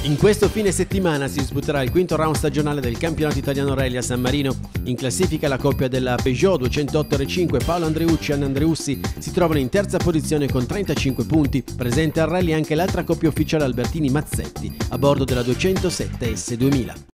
In questo fine settimana si disputerà il quinto round stagionale del campionato italiano rally a San Marino. In classifica la coppia della Peugeot 208 R5 Paolo Andreucci e Anna Andreussi si trovano in terza posizione con 35 punti. Presente al rally anche l'altra coppia ufficiale Albertini Mazzetti a bordo della 207 S2000.